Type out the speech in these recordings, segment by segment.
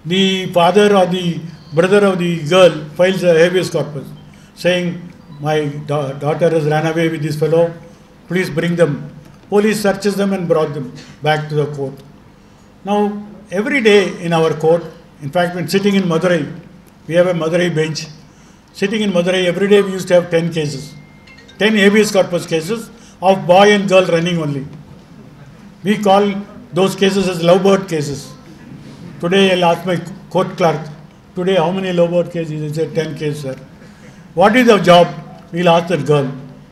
the father or the brother of the girl files a habeas corpus saying, my daughter has ran away with this fellow, please bring them. Police searches them and brought them back to the court. Now, every day in our court, in fact, when sitting in Madurai, we have a Madurai bench. Sitting in Madurai, every day we used to have 10 cases, 10 habeas corpus cases of boy and girl running only. We call those cases as lovebird cases. Today I'll ask my court clerk, today how many lovebird cases? He said 10 cases, sir. What is the job? We'll ask that girl.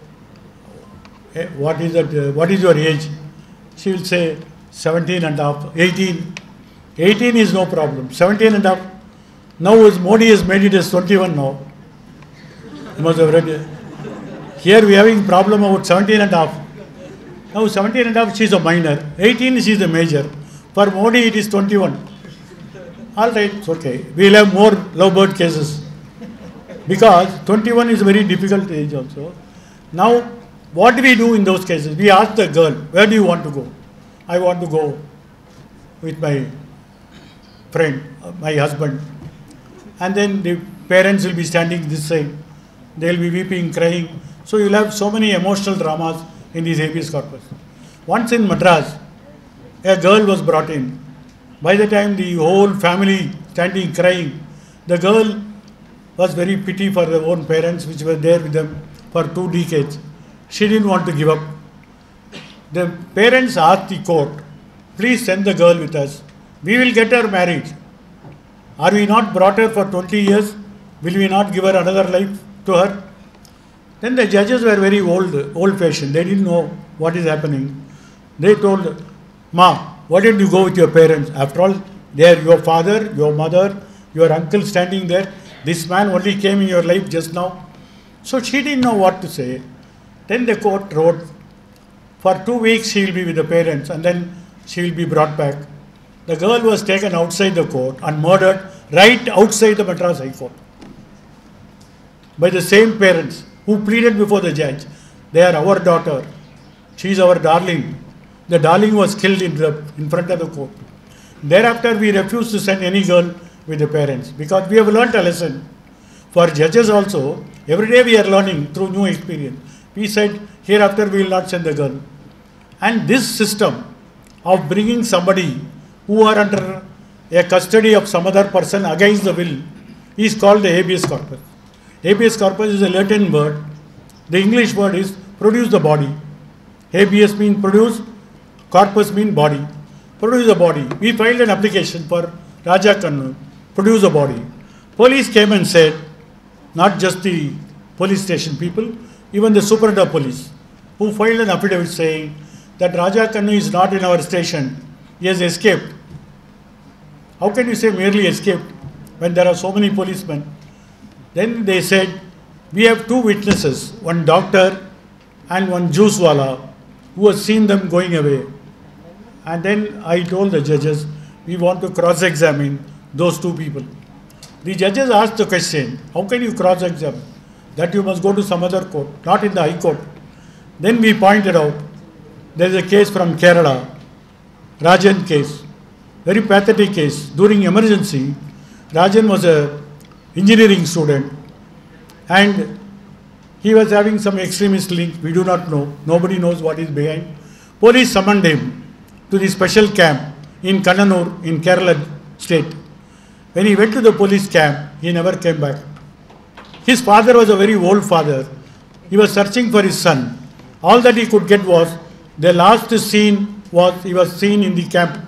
What is your age? She will say 17 and a half, 18. 18 is no problem. 17 and a half. Now Modi has made it as 21 now. You must have read it. Here we are having problem about 17 and a half. Now 17 and a half, she is a minor. 18, she is a major. For Modi, it is 21. All right, it's okay. We will have more lovebird cases. Because 21 is a very difficult age also. Now, what do we do in those cases? We ask the girl, where do you want to go? I want to go with my friend, my husband. And then the parents will be standing this side. They will be weeping, crying. So you will have so many emotional dramas in these habeas corpus. Once in Madras, a girl was brought in. By the time the whole family standing crying, the girl was very pity for their own parents which were there with them for 2 decades. She didn't want to give up. The parents asked the court, please send the girl with us. We will get her married. Are we not brought her for 20 years? Will we not give her another life to her? Then the judges were very old-fashioned. They didn't know what is happening. They told, Ma, why didn't you go with your parents? After all, they are your father, your mother, your uncle standing there. This man only came in your life just now. So she didn't know what to say. Then the court wrote, for 2 weeks she will be with the parents and then she will be brought back. The girl was taken outside the court and murdered right outside the Madras High Court by the same parents who pleaded before the judge. They are our daughter. She is our darling. The darling was killed in front of the court. Thereafter, we refused to send any girl with the parents because we have learnt a lesson. For judges also, every day we are learning through new experience. We said, hereafter we will not send the girl. And this system of bringing somebody who are under a custody of some other person against the will is called the habeas corpus. Habeas corpus is a Latin word. The English word is produce the body. Habeas means produce, corpus means body. Produce the body. We filed an application for Raja Kannu, produce the body. Police came and said, not just the police station people, even the superintendent of police, who filed an affidavit saying that Raja Kannu is not in our station, he has escaped. How can you say merely escaped when there are so many policemen? Then they said, we have 2 witnesses, one doctor and one juice wala, who has seen them going away. And then I told the judges, we want to cross-examine those 2 people. The judges asked the question, how can you cross-examine? That you must go to some other court, not in the High Court. Then we pointed out, there is a case from Kerala, Rajan case, very pathetic case. During emergency, Rajan was a engineering student and he was having some extremist link, we do not know, nobody knows what is behind. Police summoned him to the special camp in Kannanur in Kerala state. When he went to the police camp, he never came back. His father was a very old father. He was searching for his son. All that he could get was, the last scene was, he was seen in the camp.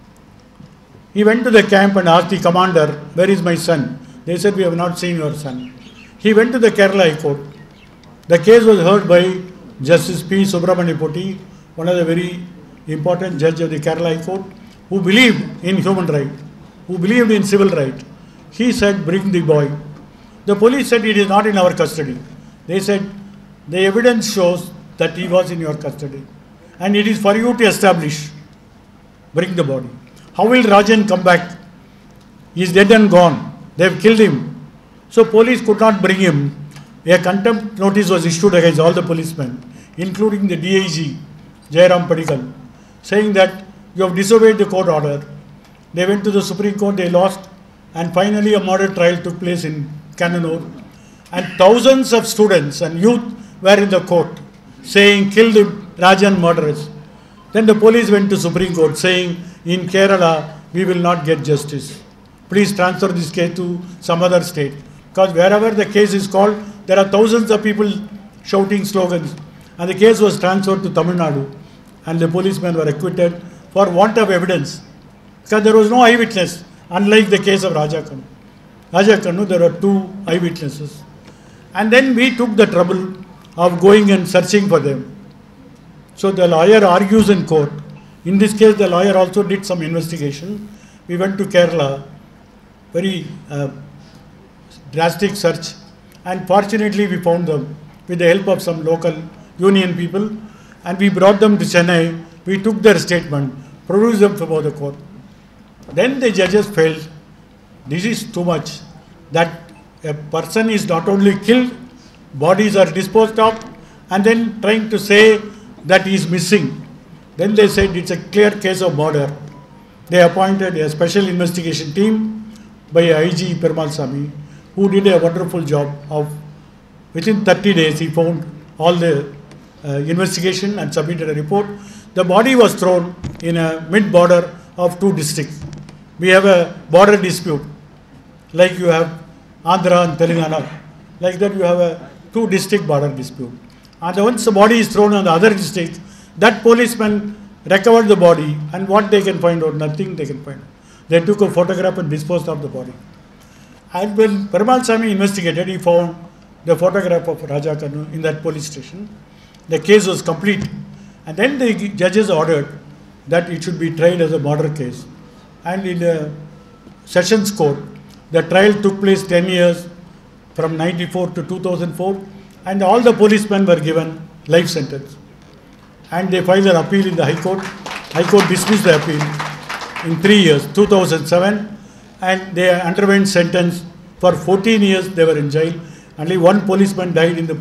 He went to the camp and asked the commander, where is my son? They said, we have not seen your son. He went to the Kerala High Court. The case was heard by Justice P. Subramanian Poti, one of the very important judge of the Kerala High Court, who believed in human rights, who believed in civil rights. He said, bring the boy. The police said, it is not in our custody. They said, the evidence shows that he was in your custody. And it is for you to establish. Bring the body. How will Rajan come back? He is dead and gone. They have killed him. So police could not bring him. A contempt notice was issued against all the policemen, including the DIG, Jairam Padikal, saying that you have disobeyed the court order. They went to the Supreme Court, they lost. And finally, a murder trial took place in Kannur, and thousands of students and youth were in the court saying, kill the Rajan murderers. Then the police went to Supreme Court saying, in Kerala, we will not get justice. Please transfer this case to some other state. Because wherever the case is called, there are thousands of people shouting slogans. And the case was transferred to Tamil Nadu. And the policemen were acquitted for want of evidence. Because there was no eyewitness, unlike the case of Raja Kannu. Raja Kannu, there were 2 eyewitnesses. And then we took the trouble of going and searching for them. So the lawyer argues in court. In this case, the lawyer also did some investigation. We went to Kerala, very drastic search, and fortunately we found them with the help of some local union people, and we brought them to Chennai. We took their statement, produced them before the court. Then the judges felt this is too much, that a person is not only killed, bodies are disposed of, and then trying to say that he is missing. Then they said it's a clear case of murder. They appointed a special investigation team by IG Perumal Sami, who did a wonderful job of, within 30 days he found all the investigation and submitted a report. The body was thrown in a mid-border of 2 districts. We have a border dispute, like you have Andhra and Telangana. Like that you have a 2 district border dispute. And once the body is thrown on the other district, that policeman recovered the body, and what they can find out? Nothing they can find out. They took a photograph and disposed of the body. And when Perumal Sami investigated, he found the photograph of Raja Kannu in that police station. The case was complete. And then the judges ordered that it should be tried as a murder case. And in the Sessions Court, the trial took place 10 years from 94 to 2004, and all the policemen were given life sentence. And they filed an appeal in the High Court. High Court dismissed the appeal in 3 years, 2007, and they underwent sentence for 14 years. They were in jail. Only 1 policeman died in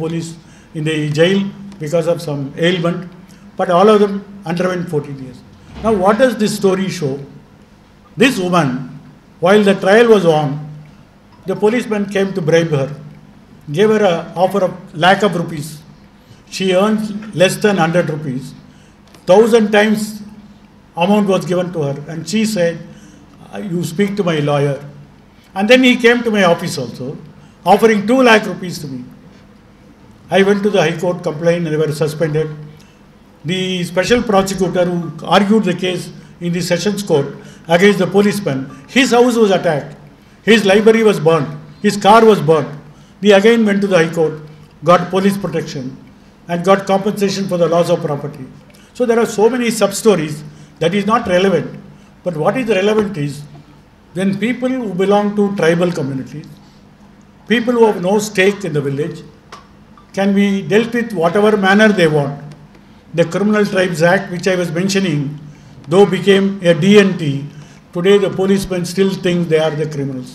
the jail because of some ailment, but all of them underwent 14 years. Now, what does this story show? This woman, while the trial was on, the policeman came to bribe her, gave her an offer of lakh of rupees. She earned less than 100 rupees. 1,000 times amount was given to her, and she said, you speak to my lawyer. And then he came to my office also, offering 2 lakh rupees to me. I went to the High Court, complained, and they were suspended. The special prosecutor who argued the case in the Sessions Court against the policeman, his house was attacked. His library was burnt. His car was burnt. He again went to the High Court, got police protection, and got compensation for the loss of property. So there are so many sub-stories that is not relevant. But what is relevant is when people who belong to tribal communities, people who have no stake in the village, can be dealt with whatever manner they want. The Criminal Tribes Act, which I was mentioning, though became a DNT, today the policemen still think they are the criminals.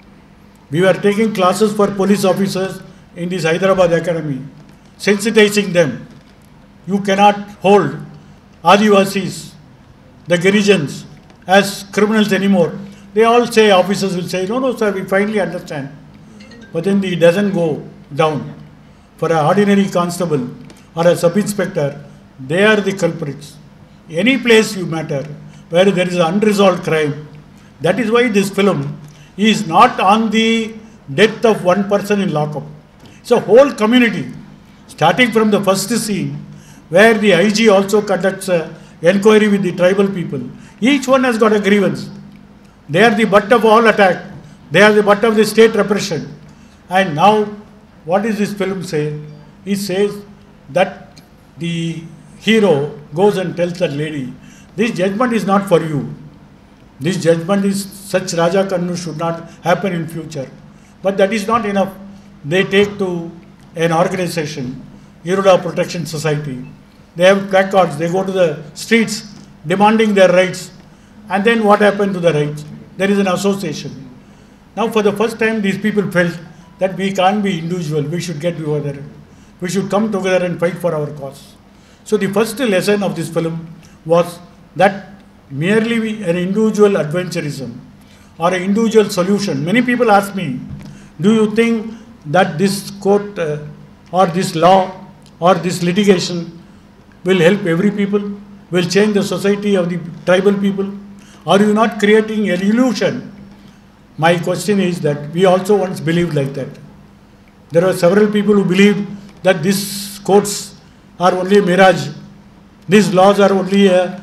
We were taking classes for police officers in this Hyderabad Academy, sensitizing them. You cannot hold Adivasis, the Girijans, as criminals anymore. They all say, officers will say, no, sir, we finally understand. But then it doesn't go down. For an ordinary constable or a sub-inspector, they are the culprits. Any place you matter, where there is an unresolved crime. That is why this film is not on the death of one person in lockup. It's a whole community, starting from the first scene, where the IG also conducts an inquiry with the tribal people. Each one has got a grievance. They are the butt of all attack. They are the butt of the state repression. And now, what does this film say? It says that the hero goes and tells that lady, this judgment is not for you. This judgment is such Raja Kannu should not happen in future. But that is not enough. They take to an organization, Iruda Protection Society. They have placards. They go to the streets demanding their rights. And then what happened to the rights? There is an association. Now for the first time these people felt that we can't be individual. We should get together. We should come together and fight for our cause. So the first lesson of this film was that merely an individual adventurism or an individual solution. Many people ask me, do you think that this court or this law or this litigation will help every people, will change the society of the tribal people? Are you not creating an illusion? My question is that we also once believed like that. There are several people who believed that these courts are only a mirage. These laws are only a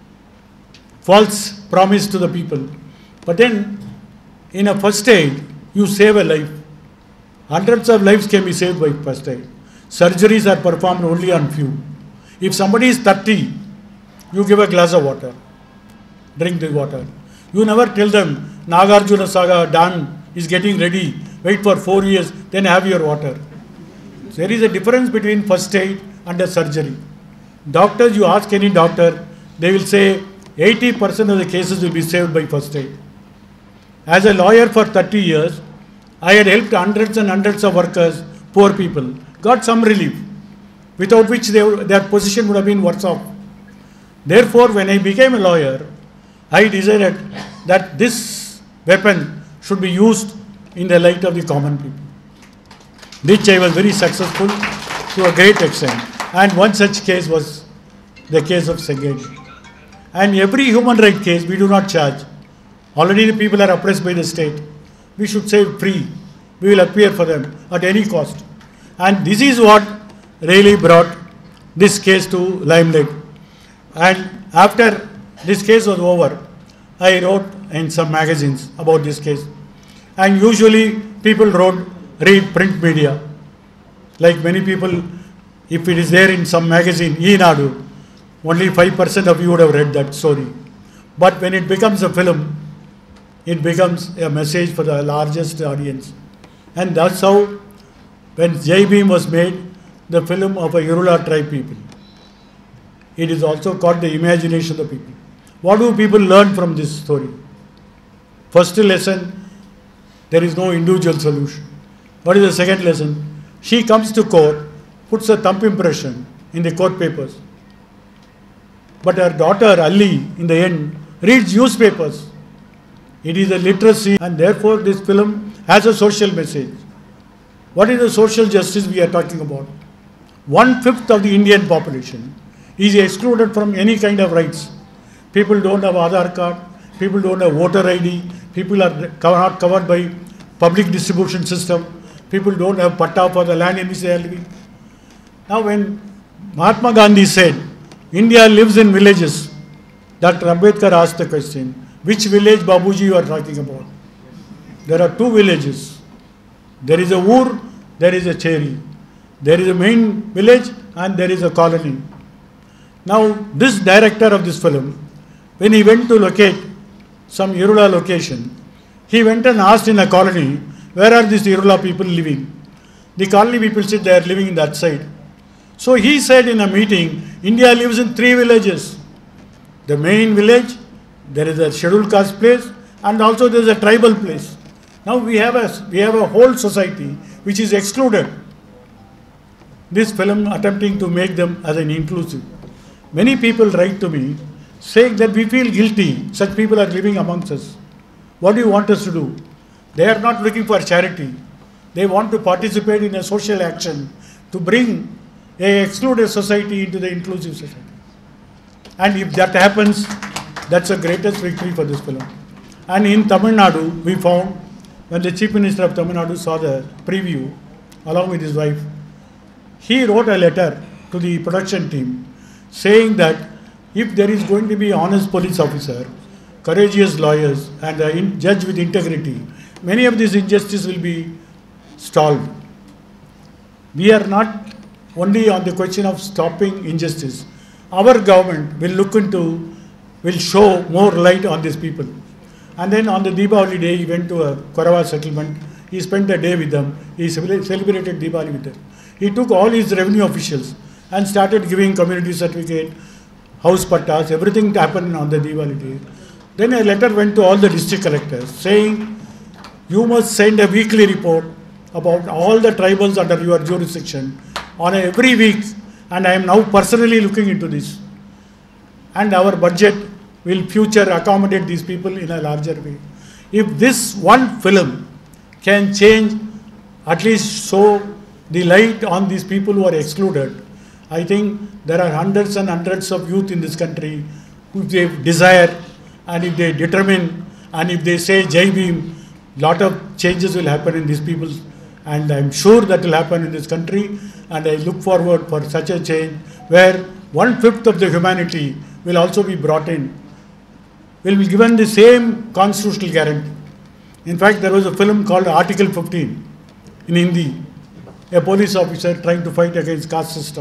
false promise to the people. But then, in a first aid, you save a life. Hundreds of lives can be saved by first aid. Surgeries are performed only on few. If somebody is 30, you give a glass of water. Drink the water. You never tell them, Nagarjuna Saga dam is getting ready. Wait for 4 years, then have your water. There is a difference between first aid and a surgery. Doctors, you ask any doctor, they will say 80% of the cases will be saved by first aid. As a lawyer for 30 years, I had helped hundreds and hundreds of workers, poor people, got some relief, without which their position would have been worse off. Therefore, when I became a lawyer, I decided that this weapon should be used in the light of the common people, which I was very successful to a great extent. And one such case was the case of Sengedi. And every human rights case we do not charge. Already the people are oppressed by the state. We should say free. We will appear for them at any cost. And this is what really brought this case to limelight. And after this case was over, I wrote in some magazines about this case. And usually people read print media. Like many people, if it is there in some magazine, Eenadu, only 5% of you would have read that story. But when it becomes a film, it becomes a message for the largest audience. And that's how, when Jai Bhim was made, the film of a Irula tribe people, it is also caught the imagination of the people. What do people learn from this story? First lesson, there is no individual solution. What is the second lesson? She comes to court, puts a thumb impression in the court papers. But her daughter, Ali, in the end, reads newspapers. It is a literacy, and therefore this film has a social message. What is the social justice we are talking about? 1/5 of the Indian population is excluded from any kind of rights. People don't have Aadhaar card, people don't have voter ID, people are not covered by public distribution system, people don't have patta for the land in which they are living. Now when Mahatma Gandhi said, India lives in villages, Dr. Ambedkar asked the question, which village, Babuji, you are talking about? There are two villages. There is a Ur, there is a Cheri. There is a main village and there is a colony. Now, this director of this film, when he went to locate some Irula location, he went and asked in a colony, where are these Irula people living? The colony people said they are living in that side. So he said in a meeting, India lives in 3 villages. The main village, there is a scheduled caste place, and also there is a tribal place. Now we have a whole society which is excluded. This film attempting to make them as an inclusive. Many people write to me saying that we feel guilty, such people are living amongst us. What do you want us to do? They are not looking for charity. They want to participate in a social action to bring a excluded society into the inclusive society. And if that happens, that's the greatest victory for this film. And in Tamil Nadu, we found, when the Chief Minister of Tamil Nadu saw the preview, along with his wife, he wrote a letter to the production team saying that if there is going to be honest police officer, courageous lawyers, and a judge with integrity, many of these injustices will be stalled. We are not only on the question of stopping injustice. Our government will show more light on these people. And then on the Deepavali day, he went to a Korava settlement. He spent a day with them. He celebrated Deepavali with them. He took all his revenue officials and started giving community certificate, house pattas, everything happened on the Deepavali day. Then a letter went to all the district collectors saying, you must send a weekly report about all the tribals under your jurisdiction on every week, and I am now personally looking into this. And our budget will future accommodate these people in a larger way. If this one film can change, at least show the light on these people who are excluded, I think there are hundreds and hundreds of youth in this country who, if they desire and if they determine and if they say Jai Bhim, lot of changes will happen in these people, and I'm sure that will happen in this country, and I look forward for such a change where 1/5 of the humanity will also be brought in, will be given the same constitutional guarantee. In fact, there was a film called Article 15 in Hindi, a police officer trying to fight against caste system.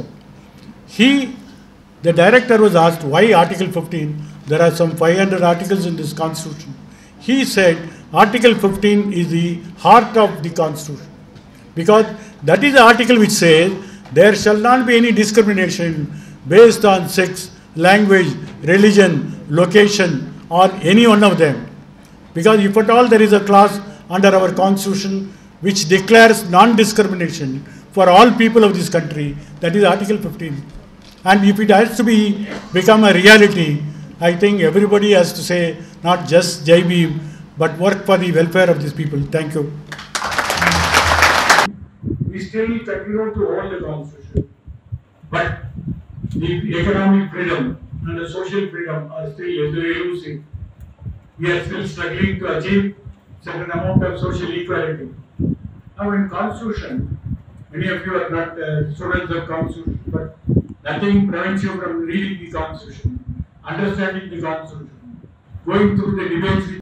The director was asked, why Article 15? There are some 500 articles in this constitution. He said, Article 15 is the heart of the constitution, because that is the article which says there shall not be any discrimination based on sex, language, religion, location, or any one of them. Because if at all there is a clause under our constitution which declares non-discrimination for all people of this country, that is Article 15. And if it has to become a reality, I think everybody has to say not just Jai Bhim, but work for the welfare of these people. Thank you. We still continue to hold the constitution, but the economic freedom and the social freedom are still elusive. We are still struggling to achieve certain amount of social equality. Now in constitution, many of you are not students of constitution, but nothing prevents you from reading the constitution, understanding the constitution, going through the debates.